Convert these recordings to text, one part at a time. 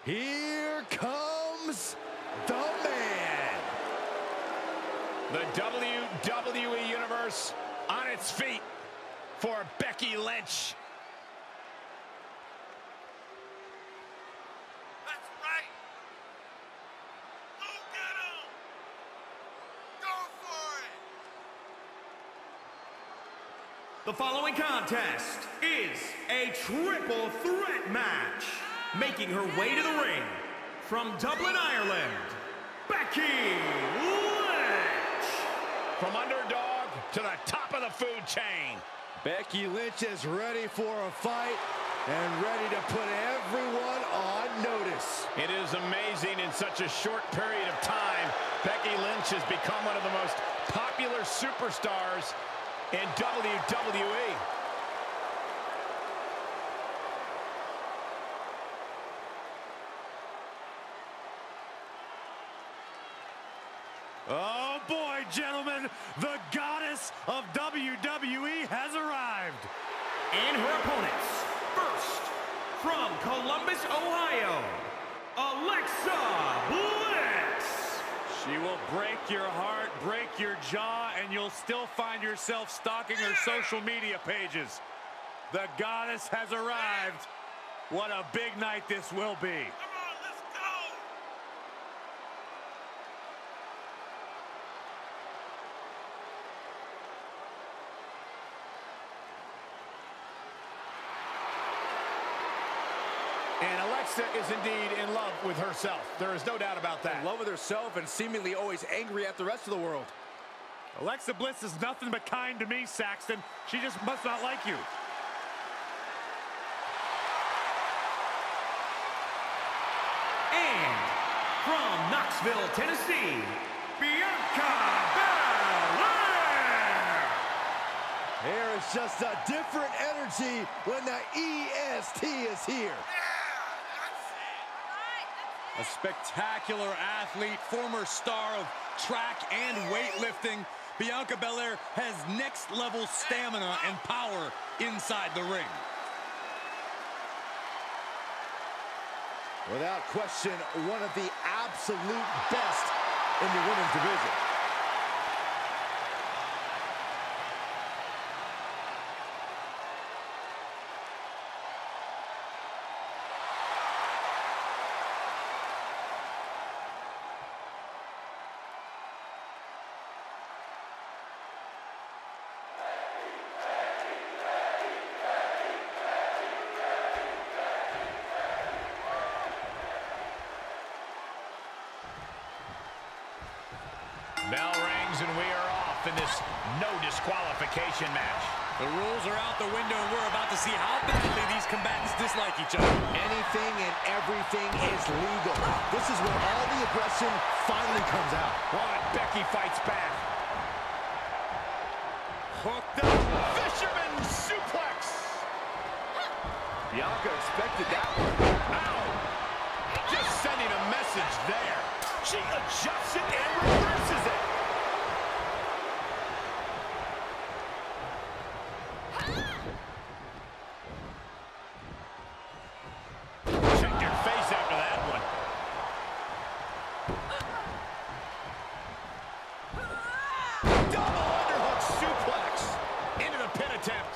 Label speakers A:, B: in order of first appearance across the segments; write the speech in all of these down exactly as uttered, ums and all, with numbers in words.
A: Here comes the man.
B: The W W E Universe on its feet for Becky Lynch.
C: That's right. Go get him. Go for it.
D: The following contest is a triple threat match. Making her way to the ring from Dublin, Ireland, Becky Lynch.
B: From underdog to the top of the food chain.
A: Becky Lynch is ready for a fight and ready to put everyone on notice.
B: It is amazing in such a short period of time, Becky Lynch has become one of the most popular superstars in W W E.
A: Oh boy, gentlemen, the goddess of W W E has arrived.
D: And her opponents, first, from Columbus, Ohio, Alexa Bliss.
A: She will break your heart, break your jaw, and you'll still find yourself stalking her social media pages. The goddess has arrived. What a big night this will be.
C: Come on, let's go.
B: And Alexa is indeed in love with herself. There is no doubt about that.
A: In love with herself and seemingly always angry at the rest of the world. Alexa Bliss is nothing but kind to me, Saxton. She just must not like you.
D: And from Knoxville, Tennessee, Bianca Belair.
A: There is just a different energy when the E S T is here. A spectacular athlete, former star of track and weightlifting, Bianca Belair has next-level stamina and power inside the ring. Without question, one of the absolute best in the women's division.
B: Bell rings and we are off in this no disqualification match.
D: The rules are out the window and we're about to see how badly these combatants dislike each other.
A: Anything and everything is legal. This is where all the aggression finally comes out.
B: What? Becky fights back.
A: Hooked up.
B: Fisherman suplex.
A: Bianca expected that one.
B: Ow! Just sending a message there. She adjusts it and reverses it. Check your face after that one. Double underhook suplex into the pin attempt.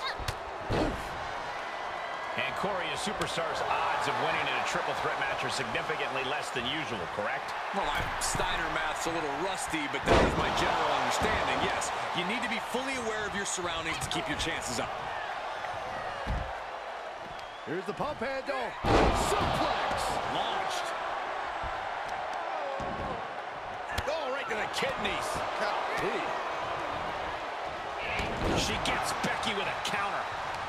B: And Corey, a superstar's odds of winning in a triple threat match are significantly less than usual, correct?
E: Well, my Steiner math's a little rusty, but that is my general understanding. Yes, you need to be fully aware of your surroundings to keep your chances up.
A: Here's the pump handle. Suplex.
B: Launched. Oh, right to the kidneys.
A: Golly.
B: She gets Becky with a counter.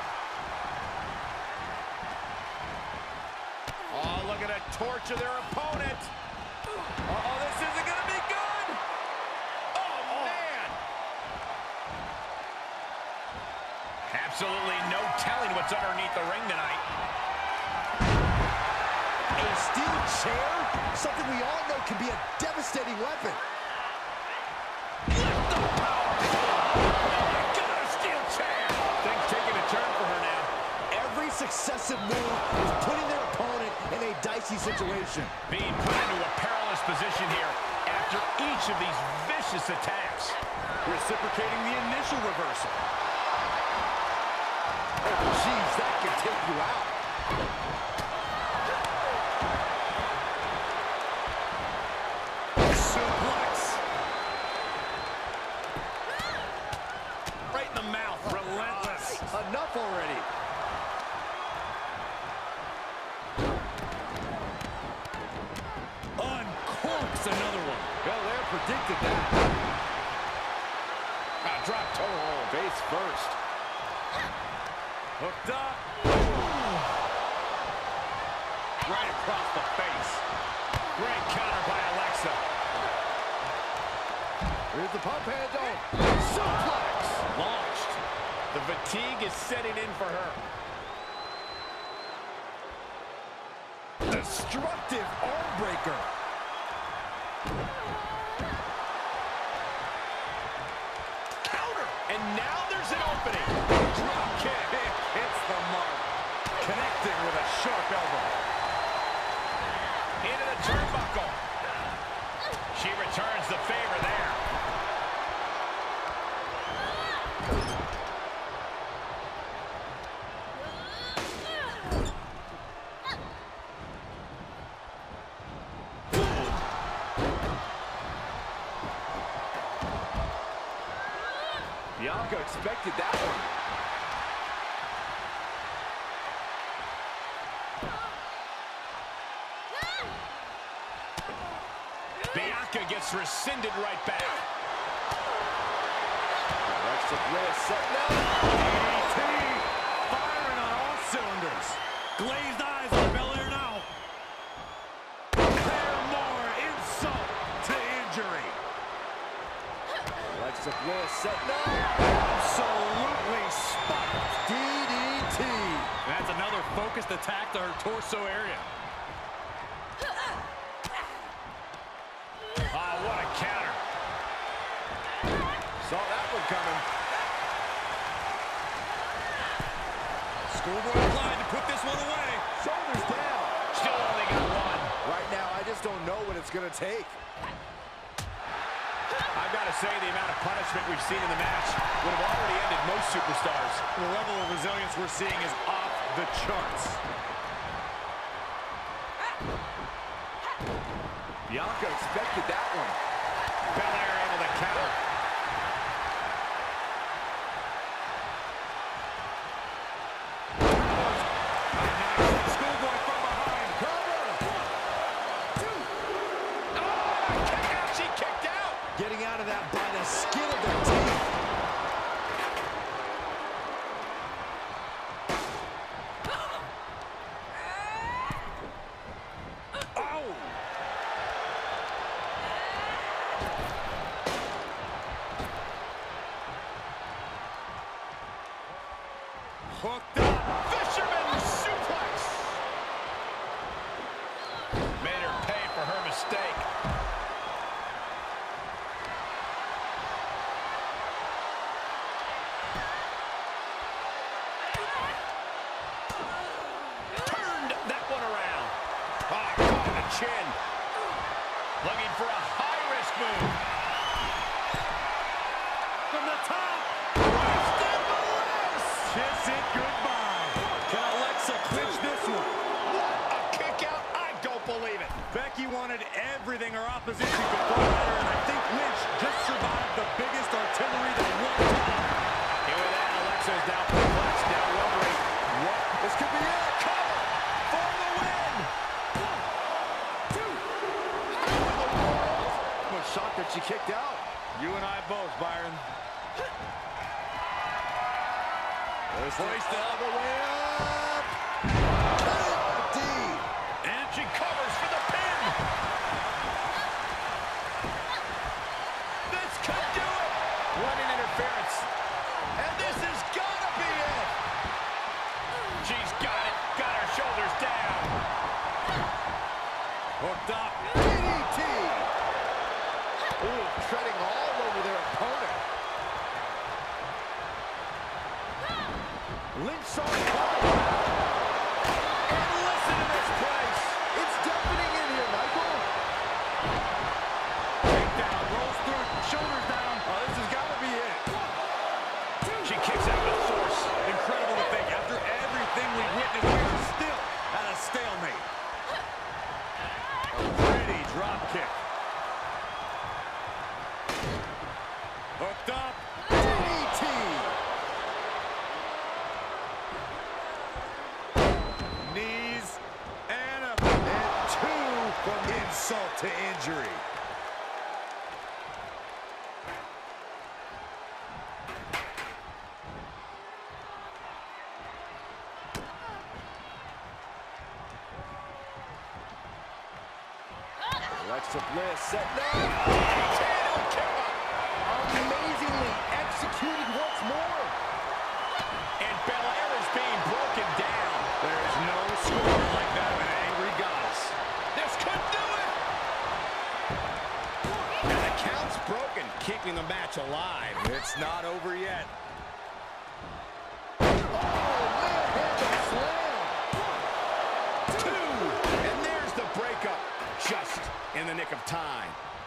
B: Oh, look at her torture their opponent. Uh-oh, this isn't going to be good. Oh, man. Absolutely no telling what's underneath the ring tonight.
A: A steel chair? Something we all know can be a devastating weapon.
B: Lift the power. Oh, my God, a steel chair. Things taking a turn for her now.
A: Every successive move is putting their opponent in a dicey
F: dicey situation.
B: Being put into a perilous position here after each of these vicious attacks.
E: Reciprocating the initial reversal.
F: Oh, jeez, that could take you out.
A: Suplex. Right in the mouth. Relentless.
F: Enough already.
A: Uncorks another one.
F: Belair predicted that.
B: Ah, drop toe hold.
F: Face first.
A: Hooked up. Right across the face.
B: Great counter by Alexa.
F: Here's the pump handle. Suplex.
A: Launched.
B: The fatigue is setting in for her.
F: Destructive arm breaker.
B: Counter. And now there's an opening. Drop kick.
A: Hits the mark. Connecting with a sharp elbow.
B: Into the turnbuckle. She returns the favor there.
F: Bianca expected that one.
B: Bianca gets rescinded right back.
F: Alexa Bliss setting up.
A: D D T. Firing on all cylinders. Glazed eyes on Belair now. Prepare more insult to injury.
F: Alexa Bliss setting up.
A: Absolutely spiked.
F: D D T.
A: That's another focused attack to her torso area.
B: Oh, what a counter.
F: Saw that one coming.
A: Schoolboy applied to put this one away.
F: Shoulders down.
B: Still only got one.
F: Right now, I just don't know what it's going to take.
B: I've got to say, the amount of punishment we've seen in the match would have already ended most superstars.
A: The level of resilience we're seeing is off the charts.
F: Bianca expected that one.
B: Belair able to counter.
A: Schoolboy from behind.
F: Cover.
B: Oh, kick out. She kicked out.
F: Getting out of that by the skin of their teeth.
A: Hooked up.
B: Fisherman suplex. Made her pay for her mistake. Turned that one around. Oh, caught in the chin. Looking for a high-risk move.
A: From the top. Kiss it goodbye. Can Alexa clinch this one?
B: A kick out? I don't believe it.
A: Becky wanted everything her opposition could throw at her, and I think Lynch just survived the biggest artillery that went down.
B: And with that, Alexa's down perplexed, now wondering what
F: This could be it.
B: cover for the win.
F: One, two. How in the world? I'm shocked that she kicked out.
A: You and I both, Byron.
F: Hoisted all the way up. K D.
B: And she covers for the pin. This could do it. Running interference. And this has got to be it. She's got it. Got her shoulders down.
A: Hooked up.
F: D D T. Ooh, treading all over their opponent. Lynch saw it coming. And listen to this place. It's shoulders down. Oh, this has got to be it.
B: She kicks out with force.
A: Incredible to think, after everything we've witnessed, we're still at a stalemate. A pretty drop kick. Hooked up.
F: D D T.
A: Knees and a and two from insult to injury.
F: Alexa Bliss set down. Amazingly executed once more.
B: And Belair is being broken down.
A: There's no score like that of an angry goddess.
B: This could do it. And the count's broken, keeping the match alive.
A: It's not over yet.
B: And there's the breakup, just in the nick of time.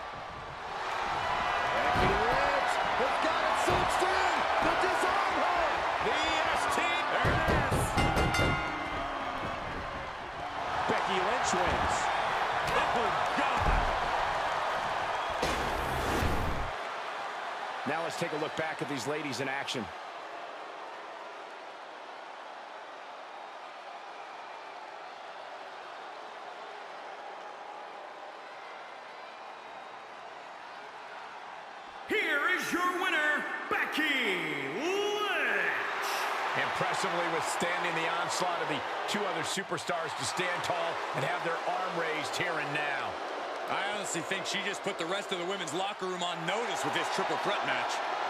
F: Becky Lynch has got it cinched in to disarm her.
B: The S T.
A: There it is.
B: Becky Lynch wins.
A: Oh, God.
B: Now let's take a look back at these ladies in action.
D: Here is your winner, Becky Lynch.
B: Impressively withstanding the onslaught of the two other superstars to stand tall and have their arm raised here and now.
E: I honestly think she just put the rest of the women's locker room on notice with this triple threat match.